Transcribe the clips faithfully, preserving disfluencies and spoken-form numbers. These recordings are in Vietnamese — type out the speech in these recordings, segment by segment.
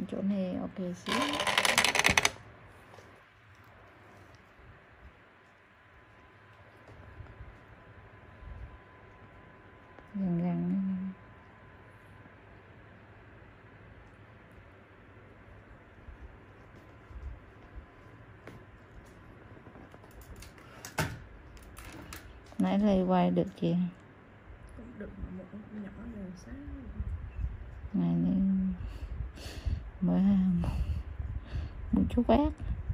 chỗ này ok xíu. Gần gần nãy đây quay được chị cũng được mà một con nhỏ đều sáng này nên mới một chút bát.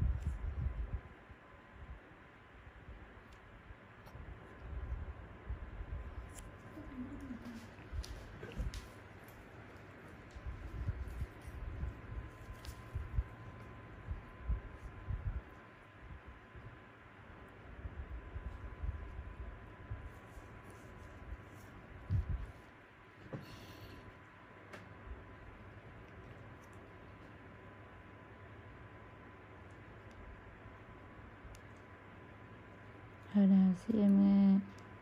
Hồi nào xem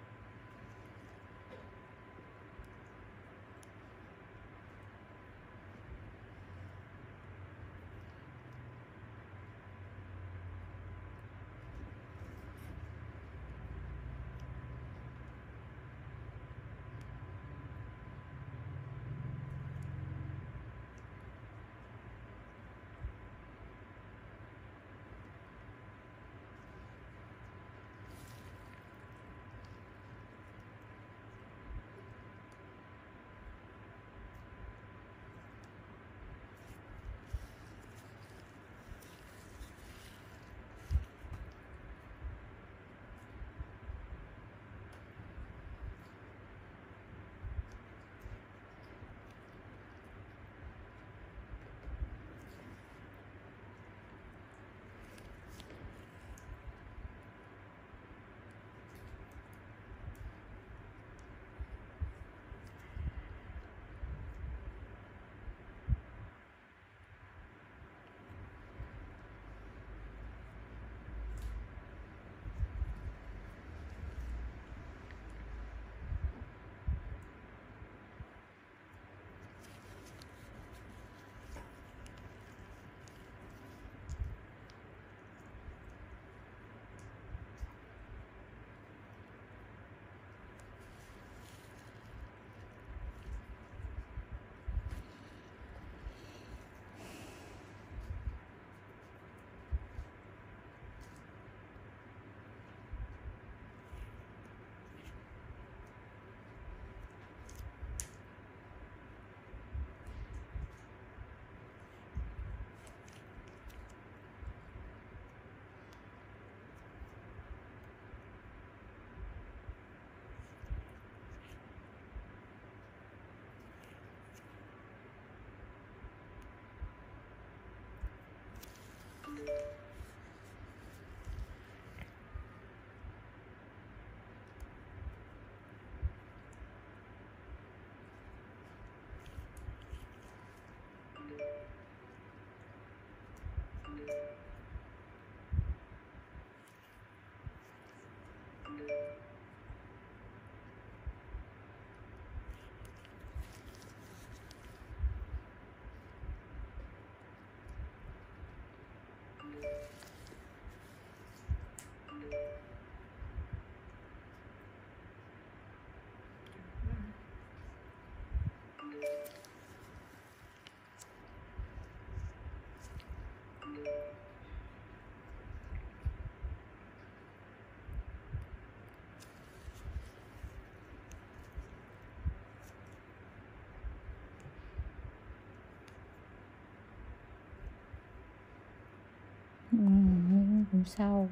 ừ, cũng sâu.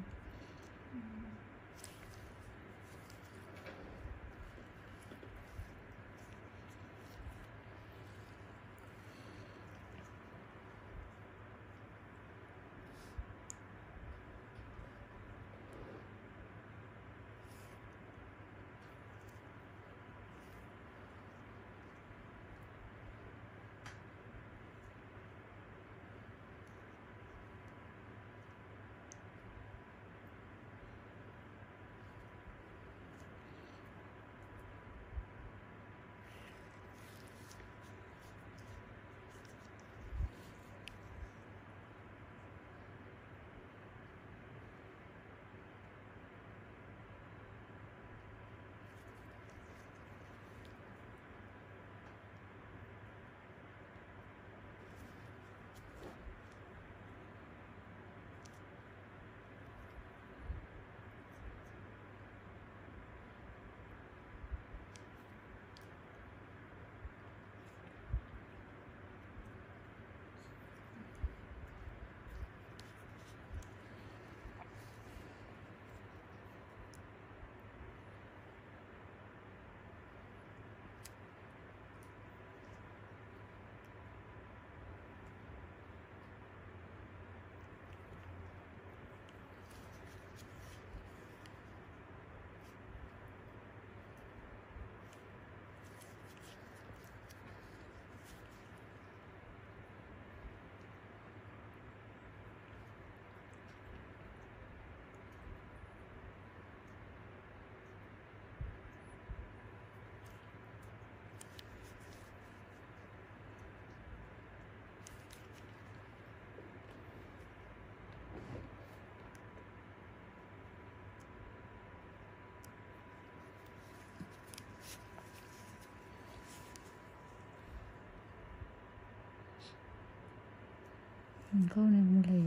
Câu này mua lì.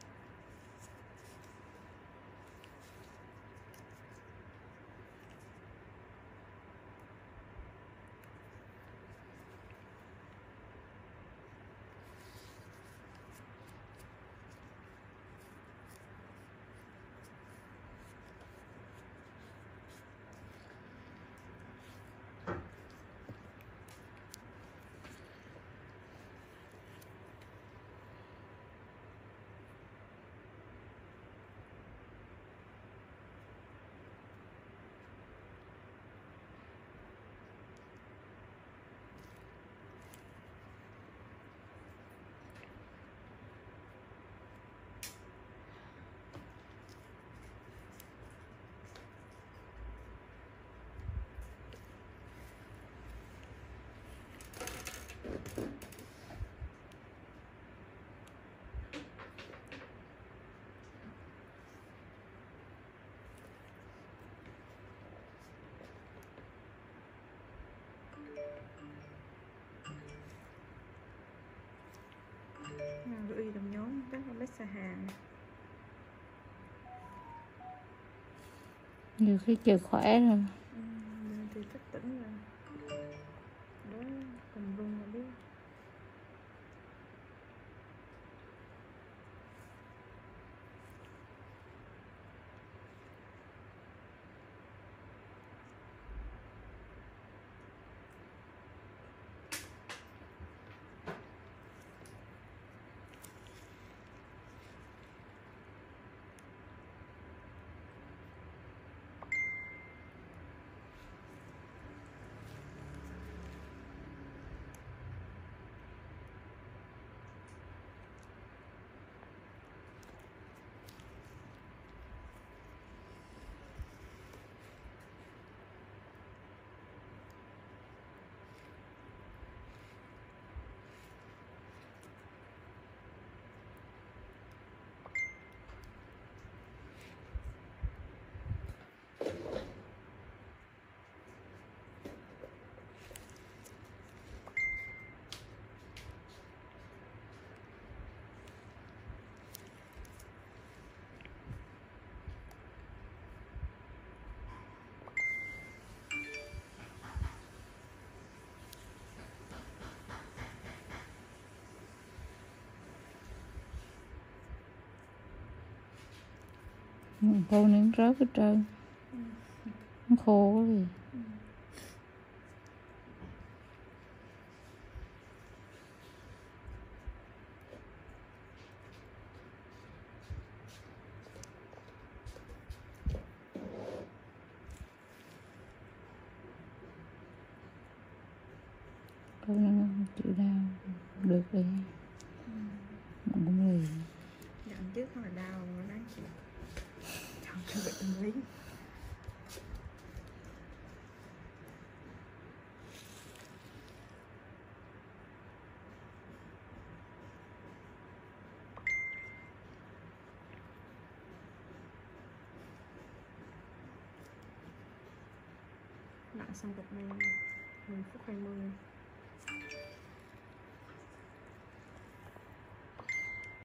Gửi đồng nhóm chắc là bếp xà hàng. Nhiều khi trời khỏe rồi. Ừ, thì thức tỉnh rồi. Đó, cầm rung mà biết. Câu này nó rớt hết trơn. Ừ. Nó khô quá gì. Ừ. Câu này nó không chịu đau. Được đi. Ừ. Mình cũng lì. Dạo trước nó là đau mà nó đáng chịu. Chọn cho bệnh tâm lý. Nặng xong cục này mười phút hai mươi.